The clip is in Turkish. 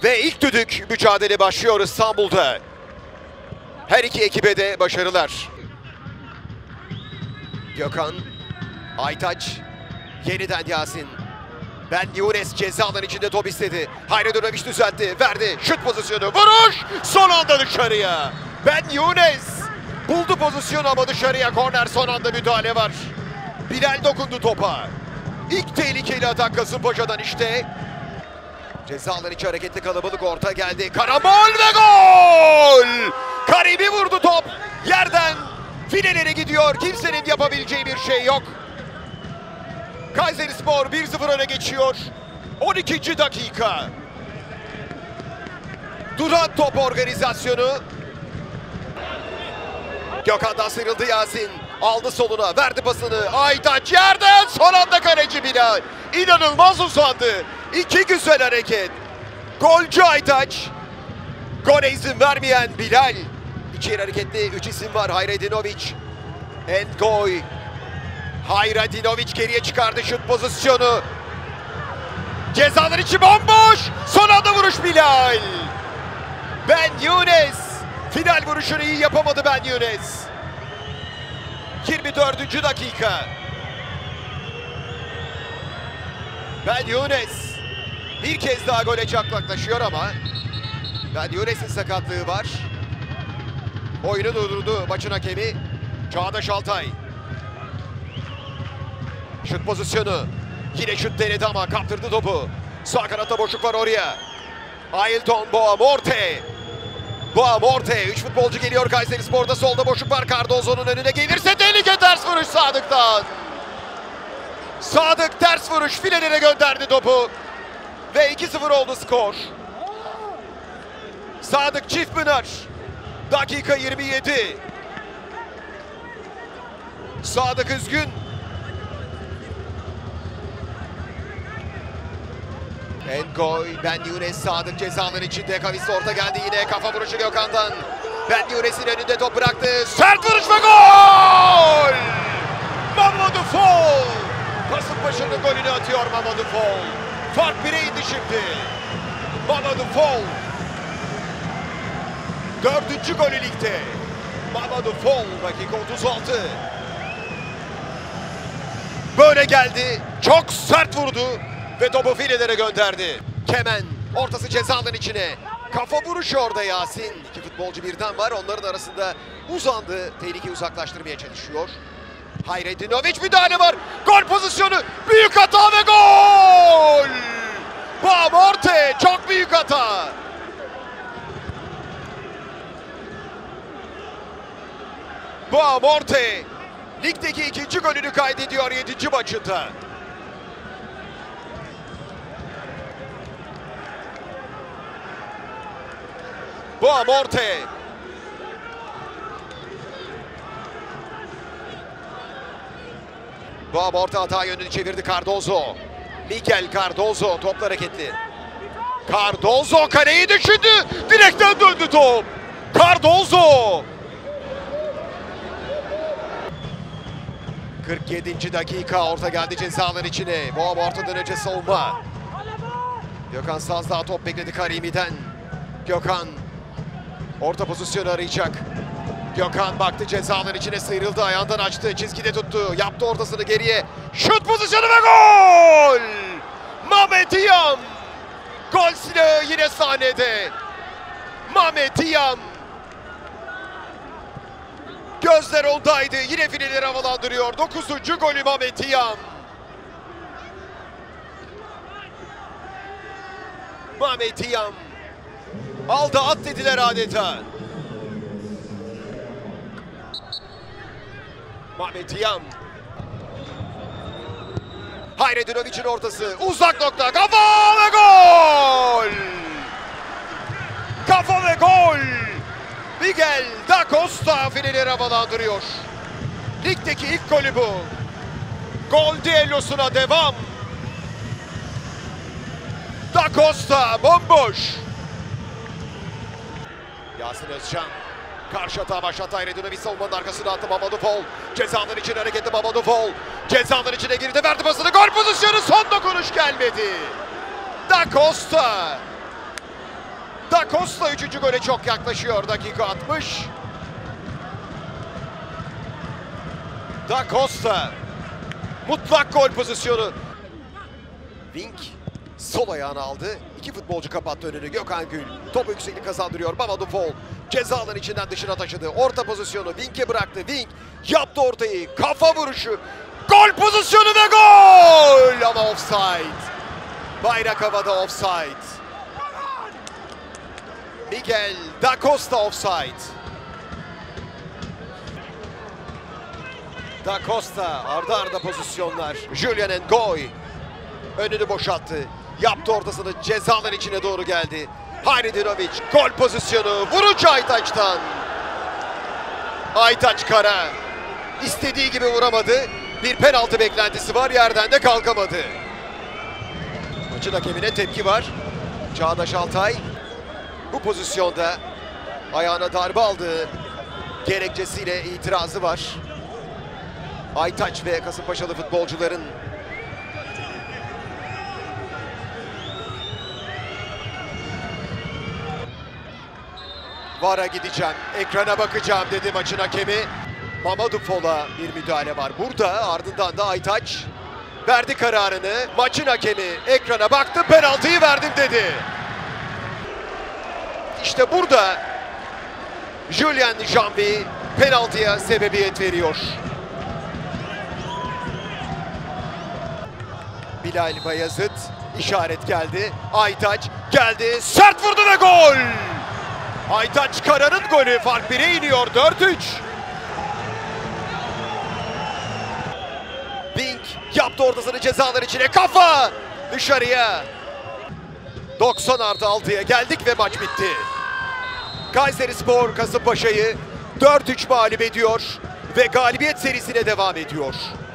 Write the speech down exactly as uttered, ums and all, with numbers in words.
Ve ilk düdük mücadele başlıyor İstanbul'da. Her iki ekibe de başarılar. Gökhan, Aytaç, yeniden Yasin. Ben Younes ceza alanı içinde top istedi. Hayredinovic düzeltti, verdi. Şut pozisyonu, vuruş! Son anda dışarıya. Ben Younes buldu pozisyonu ama dışarıya. Korner, son anda müdahale var. Bilal dokundu topa. İlk tehlikeli atak Kasımpaşa'dan işte. Ceza alanı içi hareketli, kalabalık, orta geldi. Karambol ve gol! Karimi vurdu top. Yerden filelere gidiyor. Kimsenin yapabileceği bir şey yok. Kayserispor bir sıfır öne geçiyor. on ikinci dakika. Duran top organizasyonu. Gökhan'dan sıyrıldı Yasin. Aldı soluna, verdi pasını. Aytaç yerden, son anda kaleci Bilal. İnanılmaz uzandı. İki güzel hareket. Golcü Aytaç. Gole izin vermeyen Bilal. İçeri hareketli üç isim var. Hayredinovic, Engoy. Hayredinovic geriye çıkardı, şut pozisyonu. Cezalar içi bomboş. Son anda vuruş Bilal. Ben Younes. Final vuruşunu iyi yapamadı Ben Younes. yirmi dördüncü dakika. Ben Younes bir kez daha gole çatlaklaşıyor ama Ben Younes'in sakatlığı var. Oyunu durdurdu maçın hakemi Çağdaş Altay. Şut pozisyonu. Yine şut denedi ama kaptırdı topu. Sağ kanatta boşluk var oraya. Ailton Boamorte. Boamorte. Üç futbolcu geliyor Kayserispor'da. Solda boşluk var. Cardozo'nun önüne gelirse tehlike, ters vuruş Sadık'tan. Sadık ters vuruş, filelere gönderdi topu. Ve iki sıfır oldu skor. Sadık Çiftpınar. Dakika yirmi yedi. Sadık üzgün. Engoy, Ben Younes, Sadık cezaların içinde. Kavis orta geldi yine. Kafa vuruşu Gökhan'dan. Ben Younes'in önünde top bıraktı. Sert vuruş ve gol! Mamadou Fall. Kasımpaşa'nın golünü atıyor Mamadou Fall. Fark bire indi şimdi. Mamadou Fall. Dördüncü golü ligde. Mamadou Fall, dakika otuz altı. Böyle geldi. Çok sert vurdu. Ve topu filelere gönderdi. Kemen ortası ceza alanının içine. Kafa vuruşu orada Yasin. İki futbolcu birden var. Onların arasında uzandı. Tehlikeyi uzaklaştırmaya çalışıyor. Hayredinovic, müdahale var. Gol pozisyonu. Büyük hata ve gol! Boamorte, çok büyük hata. Boamorte ligdeki ikinci golünü kaydediyor yedinci maçında. Boamorte. Boamorte hata yönünü çevirdi Cardozo. Miguel Cardozo topla hareketli. Cardozo kaleyi düşündü. Direkten döndü top. Cardozo. kırk yedinci dakika, orta geldi cezaların içine. Boamorte'den önce savunma. Gökhan Saz daha top bekledi Karimi'den. Gökhan orta pozisyonu arayacak. Gökhan baktı, cezaların içine sıyrıldı, ayağından açtı, çizgide tuttu, yaptı ortasını geriye. Şut pozisyonu ve gol! Mehmet İyam. Gol silahı yine sahnede. Mehmet İyam. Gözler ondaydı, yine fileleri havalandırıyor. dokuzuncu golü Mehmet İyam. Mehmet İyam. Aldı at dediler adeta. Mehmet İyam. Hayredinovic'in ortası. Uzak nokta. Kafa ve gol! Kafa ve gol! Miguel da Costa fileleri havalandırıyor. Ligdeki ilk golü bu. Gol düellosuna devam. Da Costa bomboş. Yasin Özcan. Karşı hata başlattı. Hayredinovic savunmanın arkasına attı. Mamadou Fall. Cezanın içine hareketli Mamadou Fall. Cezanın içine girdi. Verdi pasını. Gol pozisyonu. Son dokunuş gelmedi. Da Costa. Da Costa üçüncü gole çok yaklaşıyor. Dakika altmış. Da Costa. Mutlak gol pozisyonu. Wink sol ayağını aldı. İki futbolcu kapattı önünü. Gökhan Gül topu yükseklik kazandırıyor. Mamadou Fall ceza alanı içinden dışına taşıdı. Orta pozisyonu Wink'e bıraktı. Wink yaptı ortayı. Kafa vuruşu. Gol pozisyonu ve gol! Ama offside. Bayrak havada offside. Miguel Da Costa offside. Da Costa arda arda pozisyonlar. Julian Ngoy önünü boşalttı. Yaptı ortasını, cezalar içine doğru geldi. Hajnedirovic gol pozisyonu. Vuruş Aytaç'tan. Aytaç Kara istediği gibi vuramadı. Bir penaltı beklentisi var, yerden de kalkamadı. Maçın hakemine tepki var. Çağdaş Altay bu pozisyonda ayağına darbe aldığı gerekçesiyle itirazı var. Aytaç ve Kasımpaşalı futbolcuların V A R'a gideceğim, ekrana bakacağım dedi maçın hakemi. Mamadou Fall'a bir müdahale var burada, ardından da Aytaç verdi kararını. Maçın hakemi ekrana baktı, penaltıyı verdim dedi. İşte burada Julian Jambi penaltıya sebebiyet veriyor. Bilal Bayazıt işaret geldi. Aytaç geldi, sert vurdu ve gol! Aytaç Kara'nın golü, fark bire iniyor, dört üç. Wink yaptı ortasını cezalar içine, kafa dışarıya. doksan artı altıya geldik ve maç bitti. Kayserispor Kasımpaşa'yı dört üç mağlup ediyor ve galibiyet serisine devam ediyor.